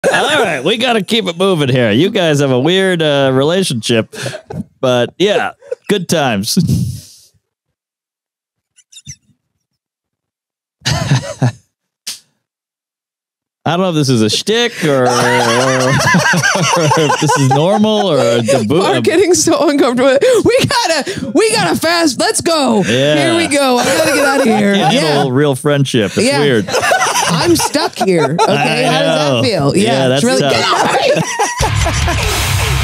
All right, we got to keep it moving here. You guys have a weird relationship, but yeah, good times. I don't know if this is a shtick or if this is normal or Mark getting so uncomfortable. We gotta fast. Let's go. Yeah. Here we go. I gotta get out of here. Handle real friendship. It's weird. I'm stuck here. Okay, how does that feel? Yeah, that's it's really tough. get out of here.